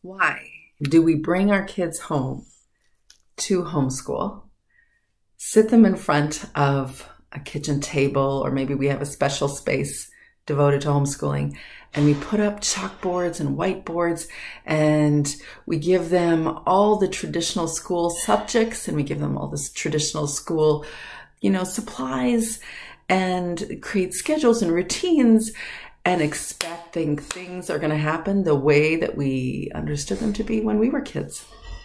Why do we bring our kids home to homeschool, sit them in front of a kitchen table, or maybe we have a special space devoted to homeschooling, and we put up chalkboards and whiteboards, and we give them all the traditional school subjects, and we give them all this traditional school, supplies, and create schedules and routines, and expecting things are going to happen the way that we understood them to be when we were kids.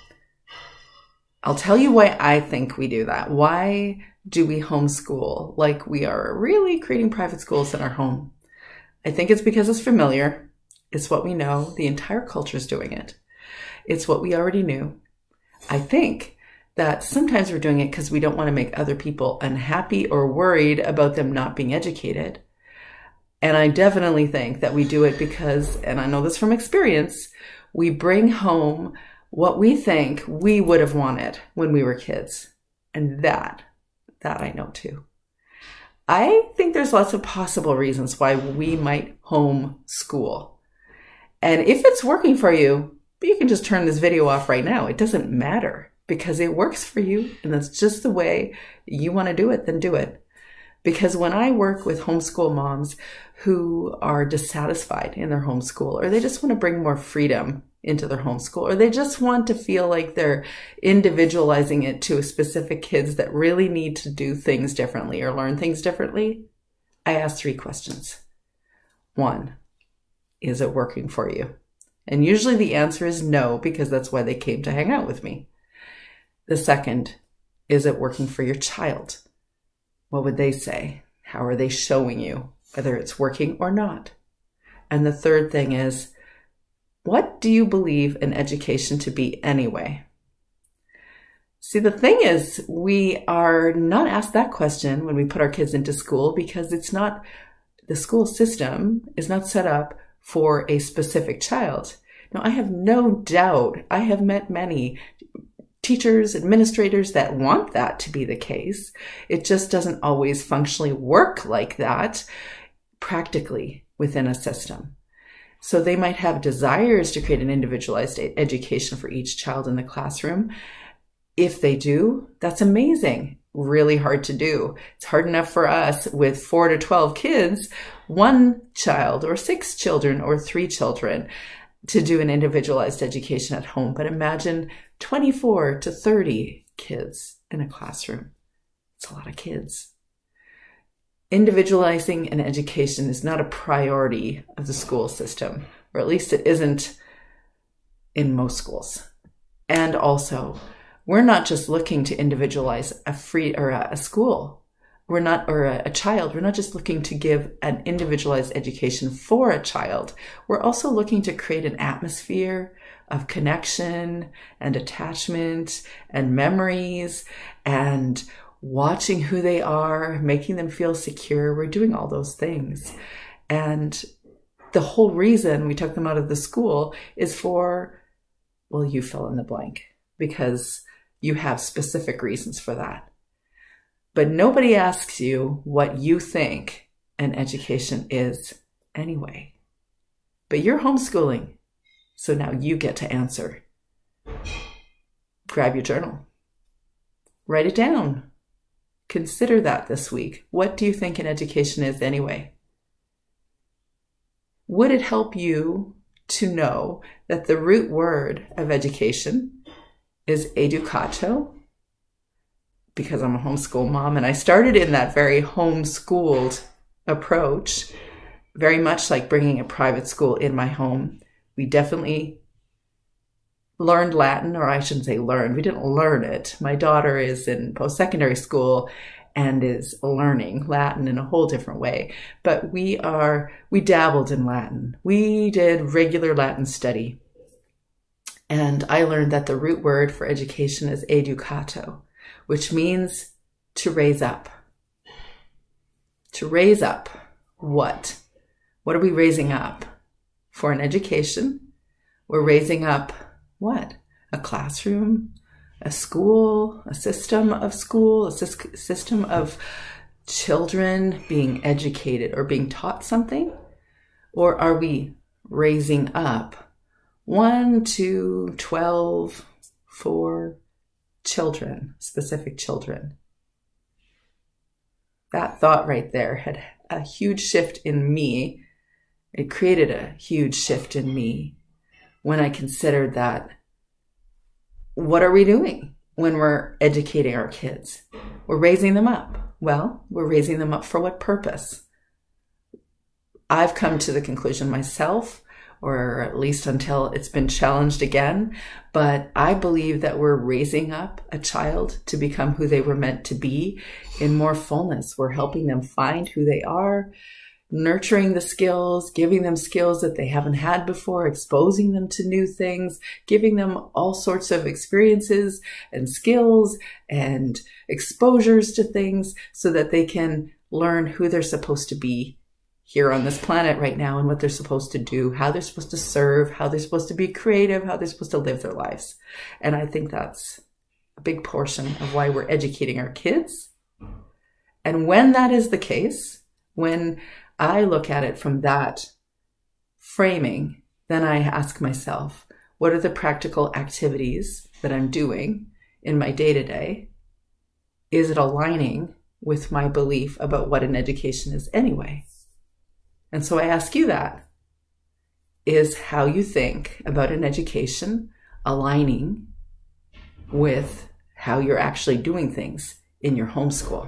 I'll tell you why I think we do that. Why do we homeschool like we are really creating private schools in our home? I think it's because it's familiar. It's what we know. The entire culture is doing it. It's what we already knew. I think that sometimes we're doing it because we don't want to make other people unhappy or worried about them not being educated. And I definitely think that we do it because, and I know this from experience, we bring home what we think we would have wanted when we were kids. And that I know too. I think there's lots of possible reasons why we might homeschool. And if it's working for you, you can just turn this video off right now. It doesn't matter because it works for you and that's just the way you want to do it, then do it. Because when I work with homeschool moms who are dissatisfied in their homeschool, or they just want to bring more freedom into their homeschool, or they just want to feel like they're individualizing it to specific kids that really need to do things differently or learn things differently, I ask 3 questions. 1, is it working for you? And usually the answer is no, because that's why they came to hang out with me. The second, is it working for your child? What would they say? How are they showing you whether it's working or not? And the third thing is, what do you believe in education to be anyway? See, the thing is, we are not asked that question when we put our kids into school because the school system is not set up for a specific child. Now, I have no doubt, I have met many teachers, administrators that want that to be the case. It just doesn't always functionally work like that practically within a system. So they might have desires to create an individualized education for each child in the classroom. If they do, that's amazing. Really hard to do. It's hard enough for us with 4 to 12 kids, 1 child or 6 children or 3 children to do an individualized education at home. But imagine 24 to 30 kids in a classroom. It's a lot of kids. Individualizing an education is not a priority of the school system, or at least it isn't in most schools. And also, we're not just looking to individualize a school. A child. We're not just looking to give an individualized education for a child. We're also looking to create an atmosphere of connection and attachment and memories and watching who they are, making them feel secure. We're doing all those things. And the whole reason we took them out of the school is for, well, you fill in the blank, because you have specific reasons for that. But nobody asks you what you think an education is anyway. But you're homeschooling, so now you get to answer. Grab your journal. Write it down. Consider that this week. What do you think an education is anyway? Would it help you to know that the root word of education is educato? Because I'm a homeschool mom and I started in that very homeschooled approach, very much like bringing a private school in my home. We definitely learned Latin, or I shouldn't say learned, we didn't learn it. My daughter is in post-secondary school and is learning Latin in a whole different way. But we dabbled in Latin. We did regular Latin study. And I learned that the root word for education is educato, which means to raise up. To raise up what? What are we raising up? For an education, we're raising up what? A classroom, a school, a system of school, a system of children being educated or being taught something? Or are we raising up 1 to 12 for children, specific children. That thought right there had a huge shift in me. It created a huge shift in me when I considered that, what are we doing when we're educating our kids? We're raising them up. Well, we're raising them up for what purpose? I've come to the conclusion myself, or at least until it's been challenged again, but I believe that we're raising up a child to become who they were meant to be in more fullness. We're helping them find who they are, nurturing the skills, giving them skills that they haven't had before, exposing them to new things, giving them all sorts of experiences and skills and exposures to things so that they can learn who they're supposed to be here on this planet right now and what they're supposed to do, how they're supposed to serve, how they're supposed to be creative, how they're supposed to live their lives. And I think that's a big portion of why we're educating our kids. And when that is the case, when I look at it from that framing, then I ask myself, what are the practical activities that I'm doing in my day-to-day? Is it aligning with my belief about what an education is anyway? And so I ask you that. Is how you think about an education aligning with how you're actually doing things in your homeschool?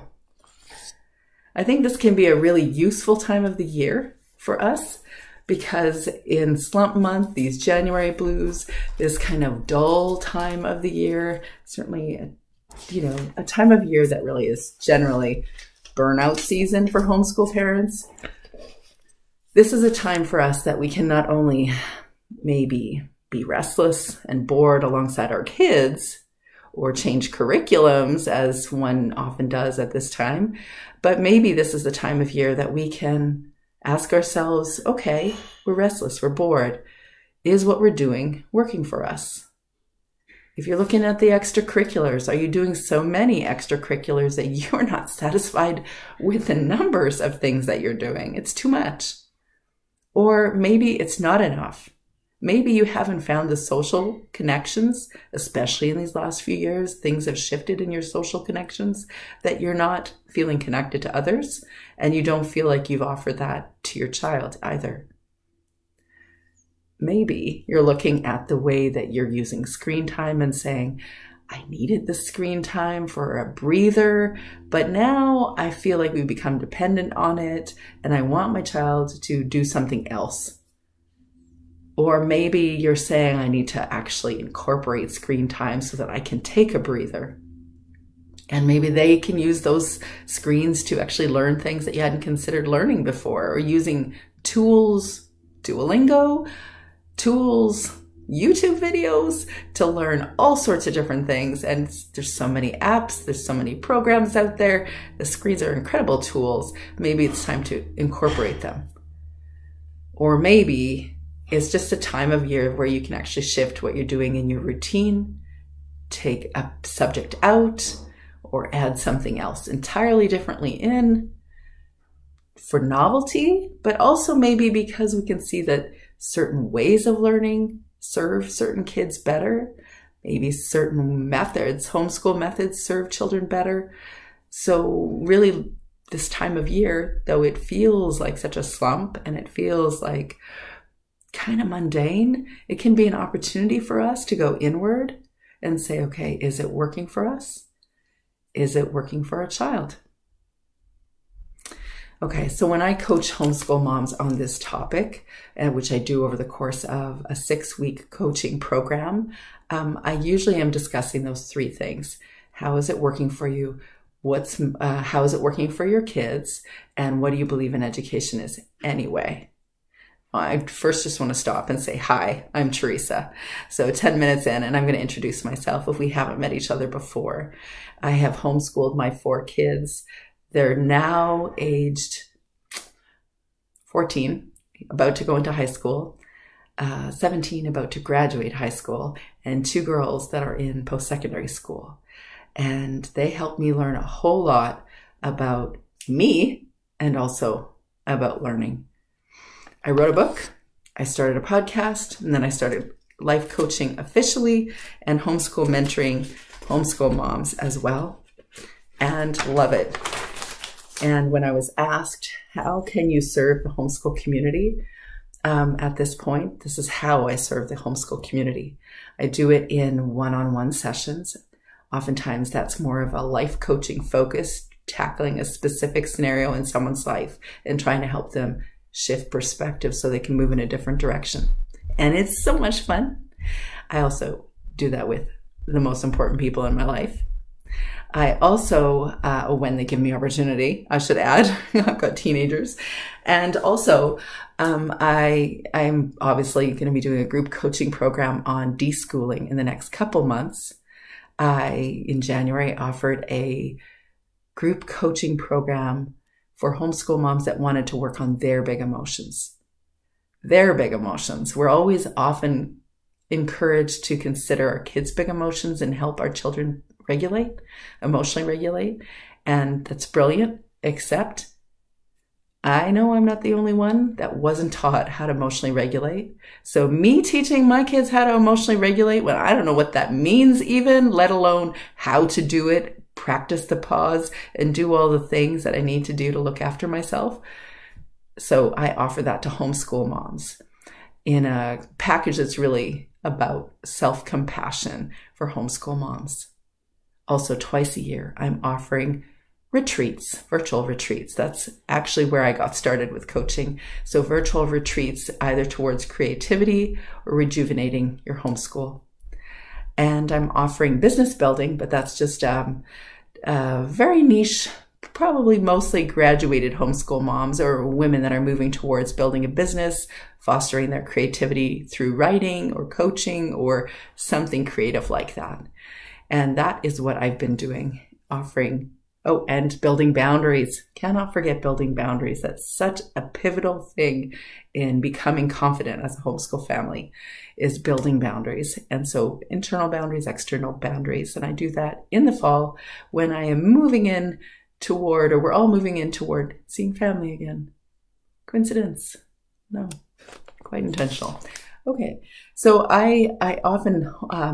I think this can be a really useful time of the year for us, because in slump month, these January blues, this kind of dull time of the year, certainly, a time of year that really is generally burnout season for homeschool parents. This is a time for us that we can not only maybe be restless and bored alongside our kids, or change curriculums as one often does at this time, but maybe this is the time of year that we can ask ourselves, okay, we're restless, we're bored. Is what we're doing working for us? If you're looking at the extracurriculars, are you doing so many extracurriculars that you're not satisfied with the numbers of things that you're doing? It's too much. Or maybe it's not enough. Maybe you haven't found the social connections, especially in these last few years. Things have shifted in your social connections that you're not feeling connected to others, and you don't feel like you've offered that to your child either. Maybe you're looking at the way that you're using screen time and saying, I needed the screen time for a breather, but now I feel like we've become dependent on it and I want my child to do something else. Or maybe you're saying I need to actually incorporate screen time so that I can take a breather. And maybe they can use those screens to actually learn things that you hadn't considered learning before, or using tools, Duolingo, tools, YouTube videos to learn all sorts of different things. And there's so many apps, there's so many programs out there. The screens are incredible tools. Maybe it's time to incorporate them. Or maybe it's just a time of year where you can actually shift what you're doing in your routine, take a subject out, or add something else entirely differently in for novelty, but also maybe because we can see that certain ways of learning serve certain kids better. Maybe certain methods, homeschool methods, serve children better. So really this time of year, though it feels like such a slump and it feels like kind of mundane, it can be an opportunity for us to go inward and say, okay, is it working for us? Is it working for a child? Okay, so when I coach homeschool moms on this topic, which I do over the course of a 6-week coaching program, I usually am discussing those 3 things. How is it working for you? How is it working for your kids? And what do you believe in education is anyway? I first just want to stop and say, hi, I'm Teresa. So 10 minutes in, and I'm going to introduce myself if we haven't met each other before. I have homeschooled my 4 kids. They're now aged 14, about to go into high school, 17, about to graduate high school, and 2 girls that are in post-secondary school. And they helped me learn a whole lot about me and also about learning. I wrote a book, I started a podcast, and then I started life coaching officially, and homeschool mentoring homeschool moms as well, and love it. And when I was asked, how can you serve the homeschool community? At this point, this is how I serve the homeschool community. I do it in one-on-one sessions. Oftentimes that's more of a life coaching focus, tackling a specific scenario in someone's life and trying to help them shift perspective so they can move in a different direction. And it's so much fun. I also do that with the most important people in my life. I also, when they give me opportunity, I should add, I've got teenagers. And also, I'm obviously going to be doing a group coaching program on deschooling in the next couple months. In January, offered a group coaching program for homeschool moms that wanted to work on their big emotions. Their big emotions. We're always often encouraged to consider our kids' big emotions and help our children emotionally regulate. And that's brilliant, except I know I'm not the only one that wasn't taught how to emotionally regulate. So me teaching my kids how to emotionally regulate, when I don't know what that means even, let alone how to do it, practice the pause, and do all the things that I need to do to look after myself. So I offer that to homeschool moms in a package that's really about self-compassion for homeschool moms. Also, twice a year, I'm offering retreats, virtual retreats. That's actually where I got started with coaching. So virtual retreats, either towards creativity or rejuvenating your homeschool. And I'm offering business building, but that's just very niche, probably mostly graduated homeschool moms or women that are moving towards building a business, fostering their creativity through writing or coaching or something creative like that. And that is what I've been doing, offering. Oh, and building boundaries. Cannot forget building boundaries. That's such a pivotal thing in becoming confident as a homeschool family, is building boundaries. And so internal boundaries, external boundaries. And I do that in the fall when I am moving in toward, or we're all moving in toward seeing family again. Coincidence? No, quite intentional. Okay, so I often,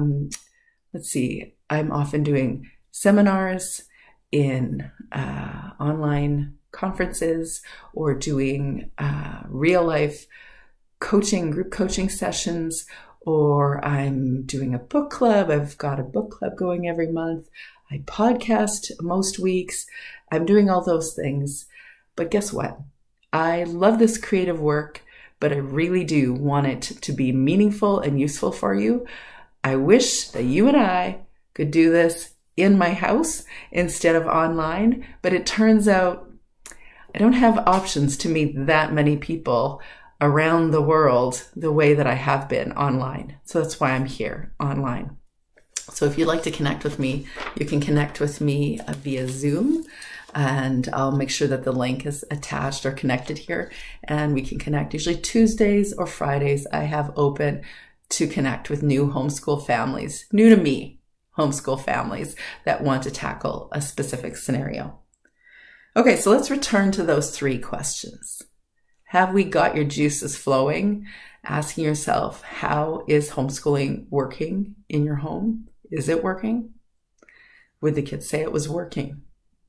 I'm often doing seminars in online conferences or doing real life coaching, group coaching sessions, or I'm doing a book club. I've got a book club going every month. I podcast most weeks. I'm doing all those things. But guess what? I love this creative work, but I really do want it to be meaningful and useful for you. I wish that you and I could do this in my house instead of online, but it turns out I don't have options to meet that many people around the world the way that I have been online. So that's why I'm here online. So if you'd like to connect with me, you can connect with me via Zoom, and I'll make sure that the link is attached or connected here, and we can connect. Usually Tuesdays or Fridays I have open to connect with new homeschool families, new to me, homeschool families that want to tackle a specific scenario. Okay, so let's return to those 3 questions. Have we got your juices flowing? Asking yourself, how is homeschooling working in your home? Is it working? Would the kids say it was working?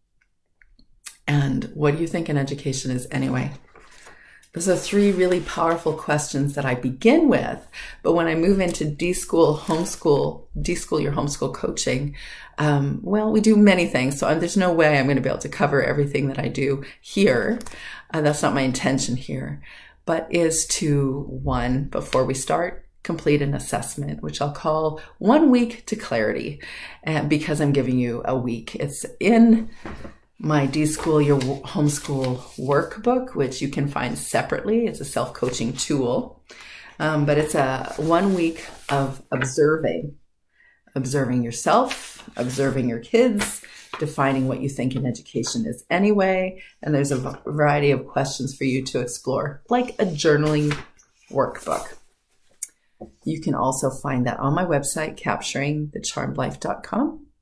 And what do you think an education is anyway? Those are 3 really powerful questions that I begin with. But when I move into deschool your homeschool coaching, well, we do many things. So there's no way I'm going to be able to cover everything that I do here. That's not my intention here, but is to, 1, before we start, complete an assessment, which I'll call 1 week to clarity, because I'm giving you a week. It's in my Deschool Your Homeschool workbook, which you can find separately. It's a self-coaching tool, but it's a 1 week of observing yourself, observing your kids, defining what you think an education is anyway. And there's a variety of questions for you to explore, like a journaling workbook. You can also find that on my website, capturingthecharmedlife.com.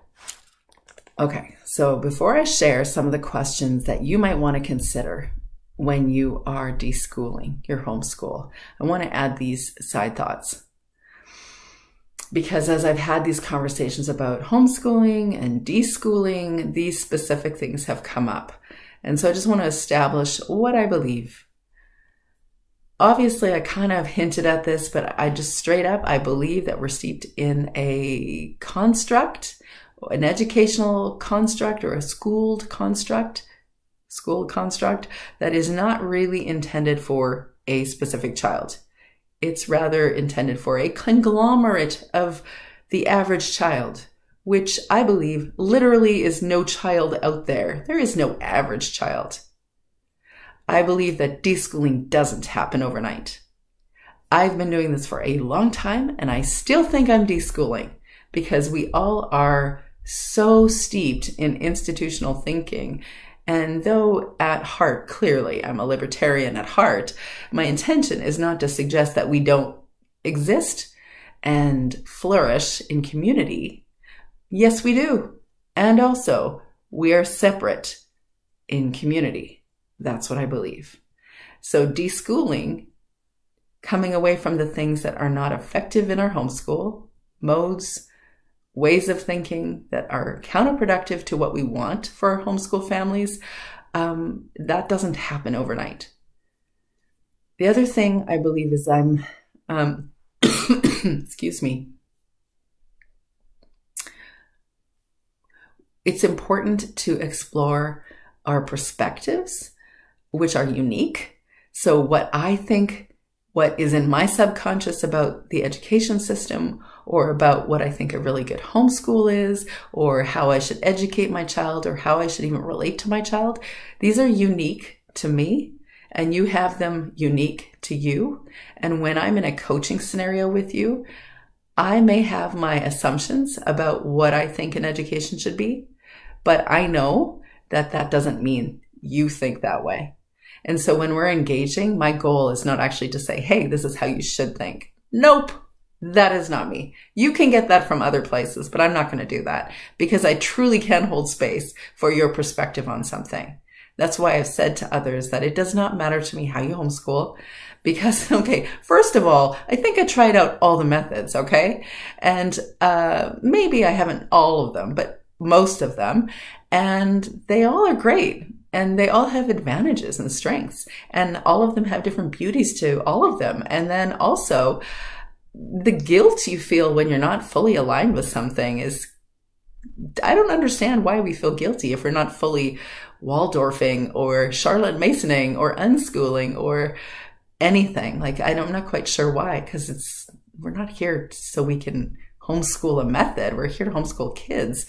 Okay, so before I share some of the questions that you might want to consider when you are deschooling your homeschool. I want to add these side thoughts, because as I've had these conversations about homeschooling and deschooling, these specific things have come up. And so I just want to establish what I believe. Obviously, I kind of hinted at this, but I just straight up, I believe that we're steeped in a construct, an educational construct or a school construct that is not really intended for a specific child. It's rather intended for a conglomerate of the average child, which I believe literally is no child out there. There is no average child. I believe that deschooling doesn't happen overnight. I've been doing this for a long time, and I still think I'm deschooling because we all are so steeped in institutional thinking. And though at heart, clearly, I'm a libertarian at heart, my intention is not to suggest that we don't exist and flourish in community. Yes, we do. And also, we are separate in community. That's what I believe. So deschooling, coming away from the things that are not effective in our homeschool, modes, ways of thinking that are counterproductive to what we want for our homeschool families, that doesn't happen overnight. The other thing I believe is excuse me. It's important to explore our perspectives, which are unique. So what I think, what is in my subconscious about the education system, or about what I think a really good homeschool is, or how I should educate my child, or how I should even relate to my child, these are unique to me, and you have them unique to you. And when I'm in a coaching scenario with you, I may have my assumptions about what I think an education should be, but I know that that doesn't mean you think that way. And so when we're engaging, my goal is not actually to say, hey, this is how you should think. Nope, that is not me. You can get that from other places, but I'm not going to do that because I truly can hold space for your perspective on something. That's why I've said to others that it does not matter to me how you homeschool because, okay, first of all, I think I tried out all the methods, okay? And maybe I haven't all of them, but most of them. And they all are great. And they all have advantages and strengths. And all of them have different beauties to all of them. And then also, the guilt you feel when you're not fully aligned with something is, I don't understand why we feel guilty if we're not fully Waldorfing or Charlotte Masoning or unschooling or anything. Like, I'm not quite sure why, because we're not here so we can homeschool a method. We're here to homeschool kids.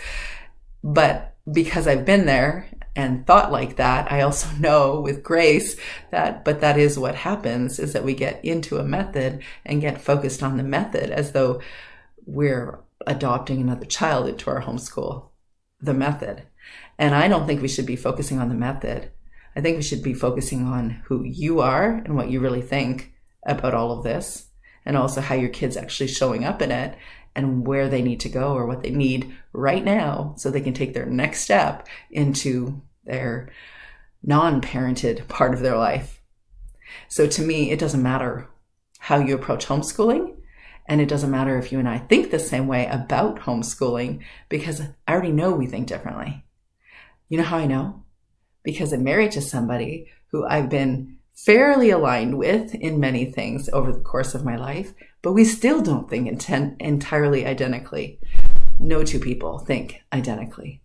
But because I've been there and thought like that, I also know with grace that, but that is what happens, is that we get into a method and get focused on the method as though we're adopting another child into our homeschool, the method. And I don't think we should be focusing on the method. I think we should be focusing on who you are and what you really think about all of this, and also how your kid's actually showing up in it and where they need to go or what they need right now so they can take their next step into their non-parented part of their life. So to me, it doesn't matter how you approach homeschooling, and it doesn't matter if you and I think the same way about homeschooling, because I already know we think differently. You know how I know? Because I'm married to somebody who I've been fairly aligned with in many things over the course of my life, but we still don't think entirely identically. No two people think identically.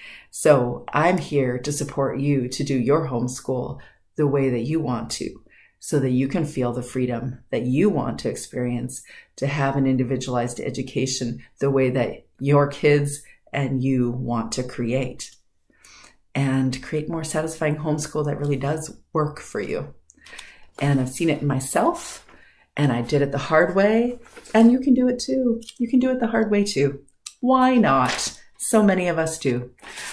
So I'm here to support you to do your homeschool the way that you want to, so that you can feel the freedom that you want to experience, to have an individualized education the way that your kids and you want to create, and create more satisfying homeschool that really does work for you. And I've seen it in myself, and I did it the hard way, and you can do it too. You can do it the hard way too. Why not? So many of us do.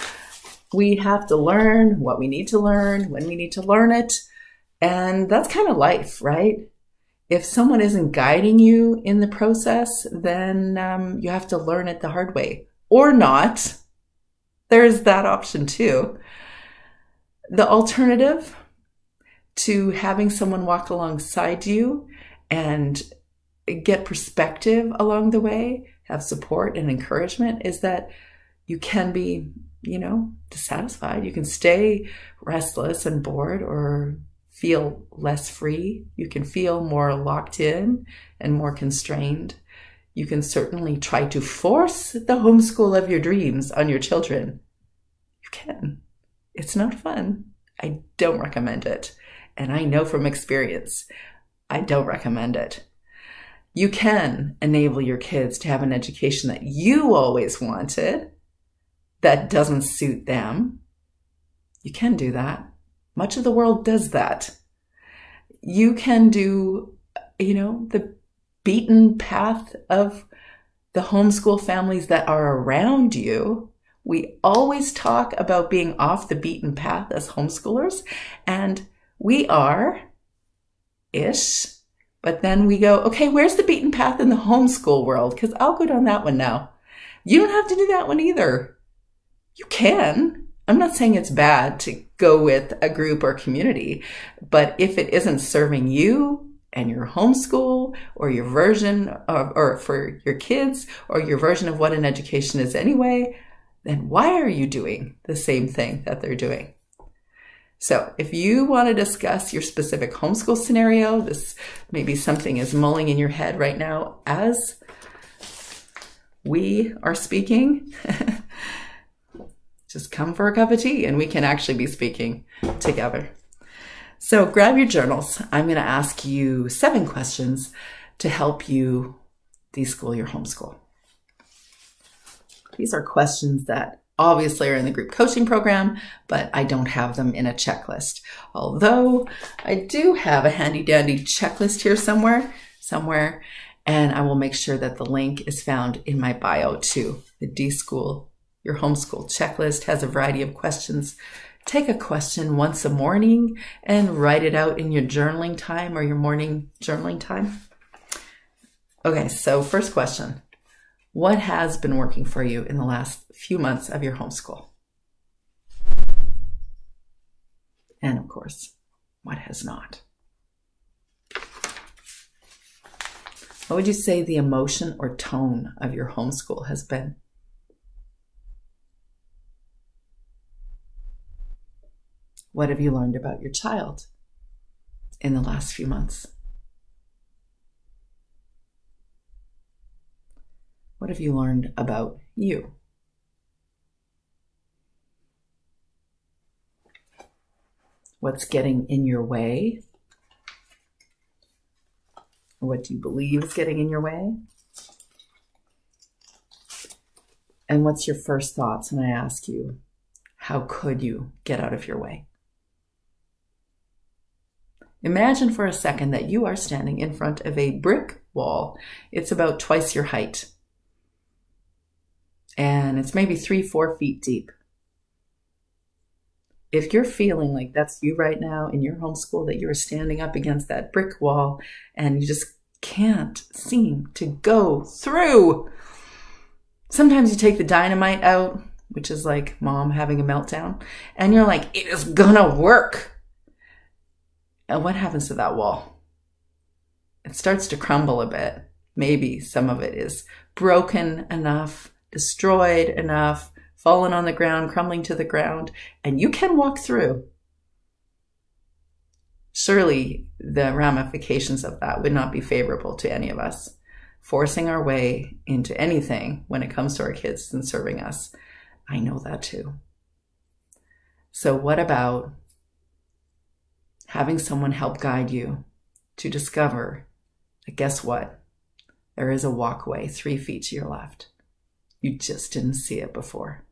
We have to learn what we need to learn when we need to learn it. And that's kind of life, right? If someone isn't guiding you in the process, then you have to learn it the hard way, or not. There's that option too. The alternative, to having someone walk alongside you and get perspective along the way, have support and encouragement, is that you can be, dissatisfied. You can stay restless and bored or feel less free. You can feel more locked in and more constrained. You can certainly try to force the homeschool of your dreams on your children. You can. It's not fun. I don't recommend it. And I know from experience, I don't recommend it. You can enable your kids to have an education that you always wanted, that doesn't suit them. You can do that. Much of the world does that. You can do, the beaten path of the homeschool families that are around you. We always talk about being off the beaten path as homeschoolers, and we are-ish. But then we go, okay, where's the beaten path in the homeschool world? Because I'll go down that one now. You don't have to do that one either. You can. I'm not saying it's bad to go with a group or community, but if it isn't serving you and your homeschool or your version of, or for your kids or your version of what an education is anyway, then why are you doing the same thing that they're doing? So if you want to discuss your specific homeschool scenario, this maybe something is mulling in your head right now as we are speaking, just come for a cup of tea and we can actually be speaking together. So grab your journals. I'm going to ask you 7 questions to help you deschool your homeschool. These are questions that obviously are in the group coaching program, but I don't have them in a checklist. Although I do have a handy dandy checklist here somewhere, and I will make sure that the link is found in my bio too. The Deschool Your Homeschool checklist has a variety of questions. Take a question once a morning and write it out in your journaling time or your morning journaling time. Okay, so first question. What has been working for you in the last few months of your homeschool? And of course, what has not? What would you say the emotion or tone of your homeschool has been? What have you learned about your child in the last few months? What have you learned about you? What's getting in your way? What do you believe is getting in your way? And what's your first thoughts when I ask you, how could you get out of your way? Imagine for a second that you are standing in front of a brick wall. It's about twice your height. And it's maybe 3-4 feet deep. If you're feeling like that's you right now in your homeschool, that you're standing up against that brick wall and you just can't seem to go through. Sometimes you take the dynamite out, which is like mom having a meltdown, and you're like, it is gonna work. And what happens to that wall? It starts to crumble a bit. Maybe some of it is broken enough, destroyed enough, fallen on the ground, crumbling to the ground, and you can walk through. Surely the ramifications of that would not be favorable to any of us. Forcing our way into anything when it comes to our kids and serving us. I know that too. So what about having someone help guide you to discover that guess what? There is a walkway 3 feet to your left. You just didn't see it before.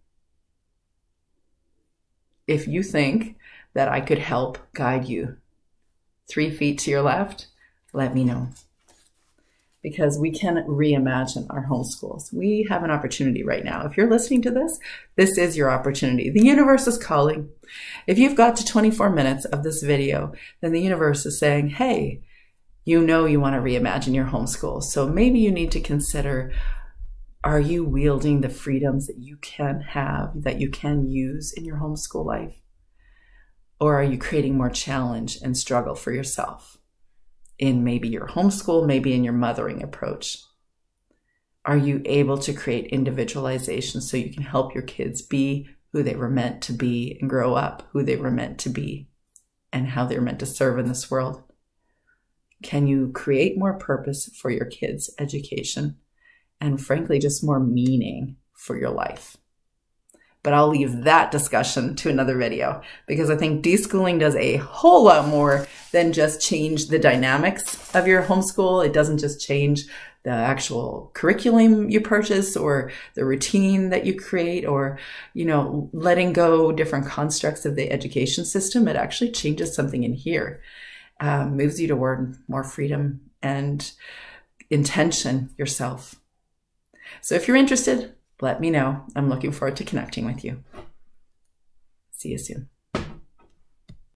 If you think that I could help guide you 3 feet to your left, let me know. Because we can reimagine our homeschools. We have an opportunity right now. If you're listening to this, this is your opportunity. The universe is calling. If you've got to 24 minutes of this video, then the universe is saying, hey, you know you want to reimagine your homeschool. So maybe you need to consider, are you wielding the freedoms that you can have, that you can use in your homeschool life? Or are you creating more challenge and struggle for yourself in maybe your homeschool, maybe in your mothering approach? Are you able to create individualization so you can help your kids be who they were meant to be and grow up who they were meant to be and how they're meant to serve in this world? Can you create more purpose for your kids' education and frankly, just more meaning for your life? But I'll leave that discussion to another video because I think deschooling does a whole lot more than just change the dynamics of your homeschool. It doesn't just change the actual curriculum you purchase or the routine that you create or, letting go different constructs of the education system. It actually changes something in here, moves you toward more freedom and intention yourself. So if you're interested, let me know. I'm looking forward to connecting with you. See you soon.